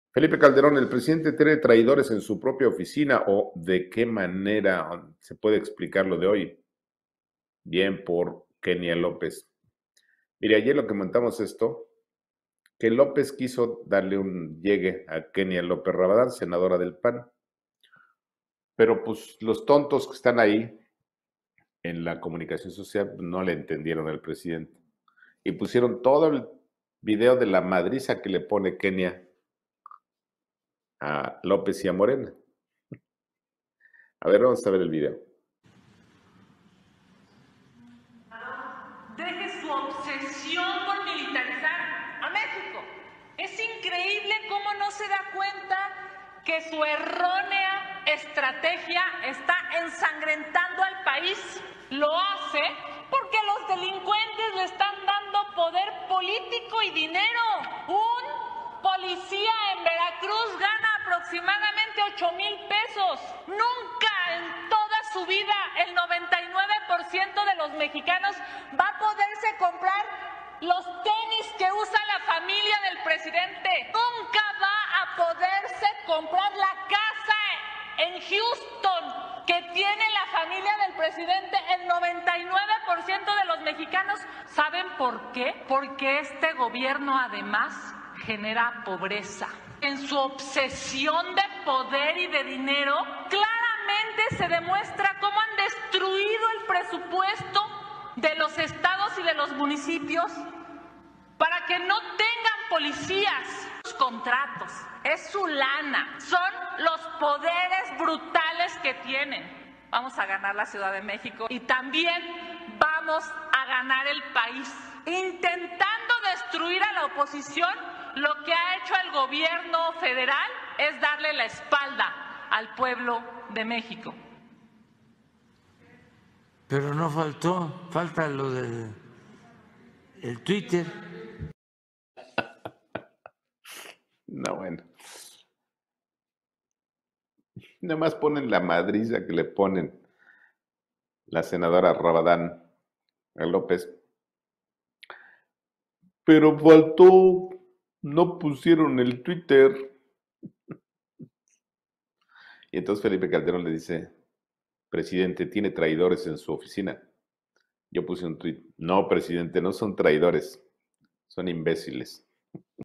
Felipe Calderón, ¿el presidente tiene traidores en su propia oficina o de qué manera se puede explicar lo de hoy? Bien por Kenia López. Mire, ayer lo que comentamos esto, que López quiso darle un llegue a Kenia López Rabadán, senadora del PAN, pero pues los tontos que están ahí en la comunicación social no le entendieron al presidente y pusieron todo el video de la madriza que le pone Kenia a López y a Morena. A ver, vamos a ver el video. Deje su obsesión por militarizar a México. Es increíble cómo no se da cuenta que su errónea estrategia está ensangrentando al país. Lo hace porque los delincuentes le están dando poder político y dinero. Un policía en Veracruz gana aproximadamente 8,000 pesos. Nunca en toda su vida el 99% de los mexicanos va a poderse comprar los tenis que usa la familia del presidente. Nunca va a poderse comprar la casa en Houston que tiene la familia del presidente. El 99% de los mexicanos. ¿Saben por qué? Porque este gobierno además genera pobreza. En su obsesión de poder y de dinero, claramente se demuestra cómo han destruido el presupuesto de los estados y de los municipios para que no tengan policías. Los contratos, es su lana, son los poderes brutales que tienen. Vamos a ganar la Ciudad de México y también vamos a ganar el país. Intentando destruir a la oposición, lo que ha hecho el gobierno federal es darle la espalda al pueblo de México. Pero no falta lo del Twitter. No, bueno. Nada más ponen la madriza que le ponen la senadora Rabadán a López. Pero faltó, no pusieron el Twitter. Y entonces Felipe Calderón le dice, presidente, tiene traidores en su oficina. Yo puse un tuit, no, presidente, no son traidores, son imbéciles.